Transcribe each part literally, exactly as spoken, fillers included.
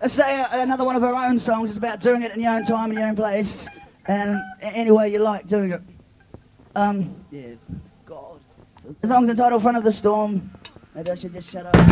Let's say uh, another one of our own songs. It's about doing it in your own time, in your own place, and any way you like doing it. Um, yeah, God. The song's entitled Front of the Storm. Maybe I should just shut up.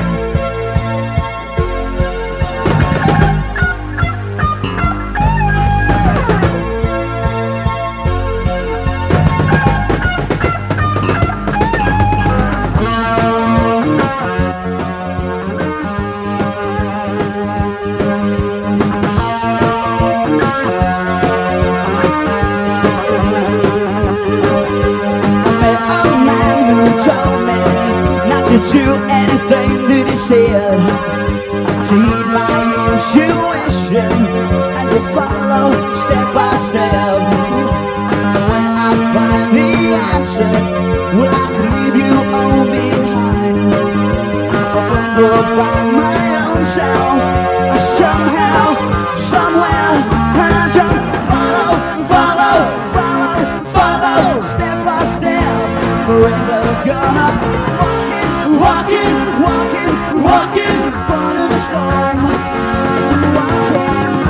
To do anything that he said, to heed my intuition and to follow step by step. When I find the answer, will I leave you all behind? Or by my own self, somehow, somewhere, and I don't follow, follow, follow, follow, step by step, forever gonna walking, walking, walking in front of the storm. Walking,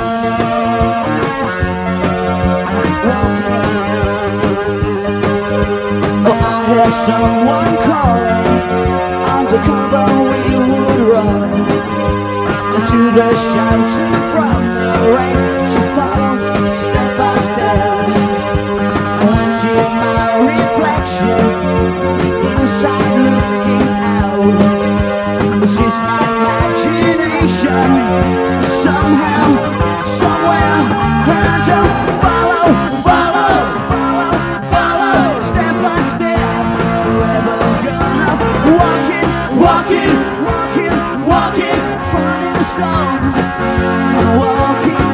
walking. Oh, I hear someone calling. Undercover we would run into the shelter from the rain to follow step by step. I see my reflection inside looking out. This is my imagination. Somehow, somewhere, I don't follow, follow, follow, follow, step by step. Forever gonna walking, walking, walking, walking, front of the storm. Walking,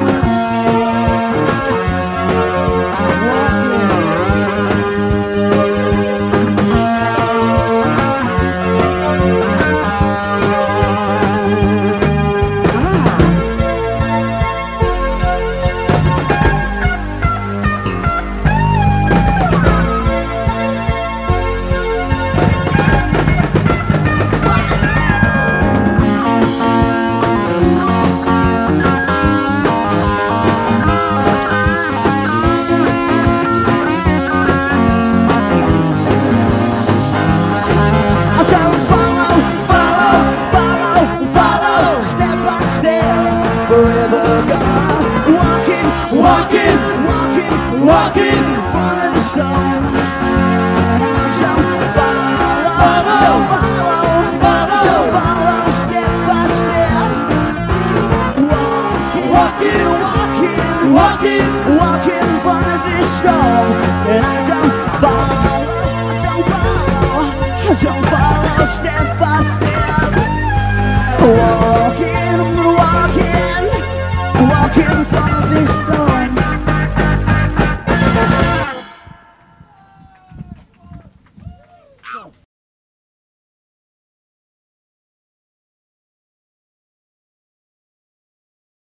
walking, walking, walking in front of the storm. And I don't follow, don't follow, follow, don't follow, step by step. Walking, walking, walking, walking in front of this storm. And I don't follow, don't follow, don't follow, step by step. Walking, walking, walking in front of this storm.